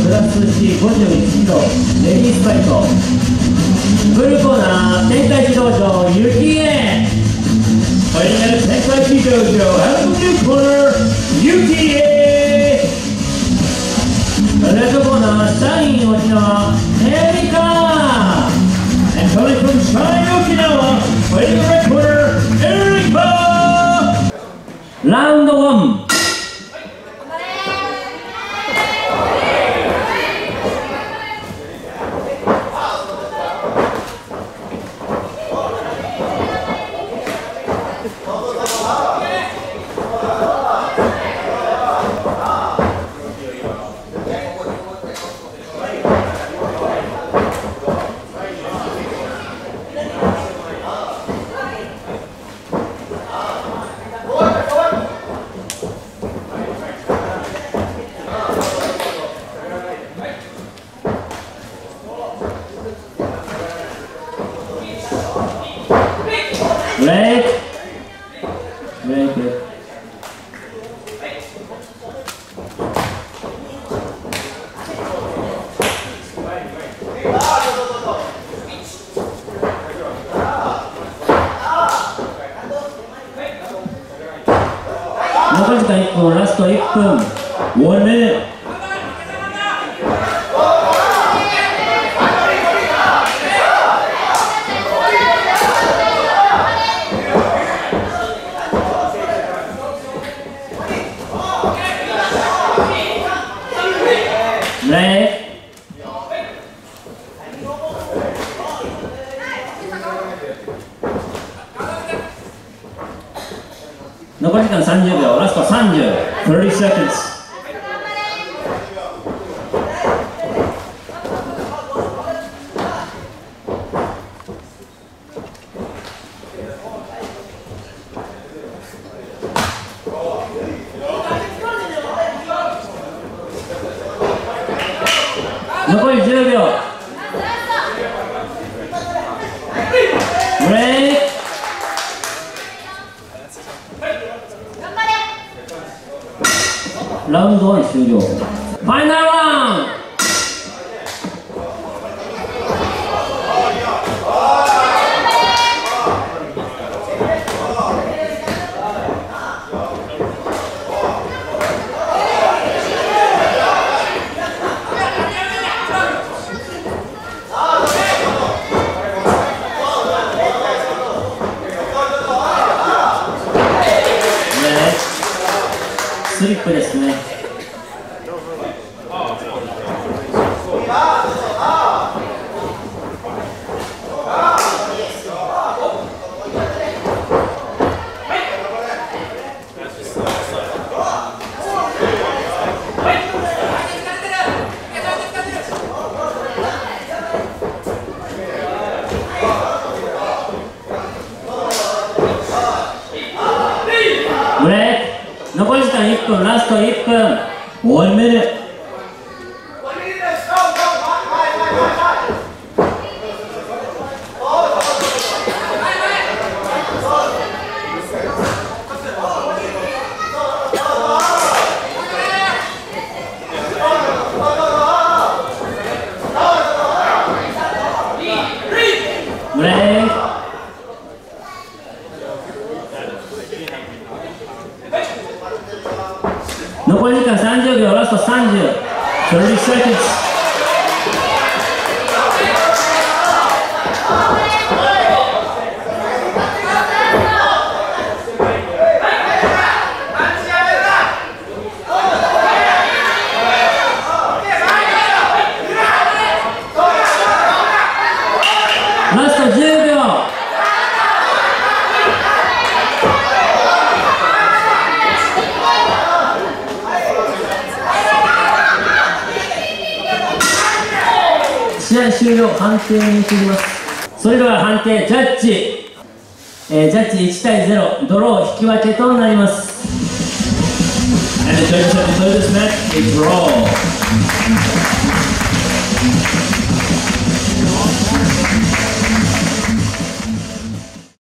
ラス C51 キロレディースファイト。ブルーコーナー天下一道場ゆきえ。ファイナル天下一道場アンドブルーコーナーゆきえ。レッドコーナーシャイン沖縄エリカ。And coming from Shine Okinawa, fighting the red corner, Erika! Round 1. Break. Break it.残り時間1分、ラスト1分。1 minute. Break.残り時間30秒、ラスト30、30 seconds。残り10秒。ブレイク。ラウンド1終了。ファイナルラウンド。スリップですね。ブレイク。残り時間1分、ラスト1分。1 minute。ブレイク。残り時間30秒、ラスト30、30 seconds。ラスト10秒。試合終了、判定に移ります。それでは判定、ジャッジ、ジャッジ1対0、ドロー、引き分けとなります。And the judges have declared this match a draw.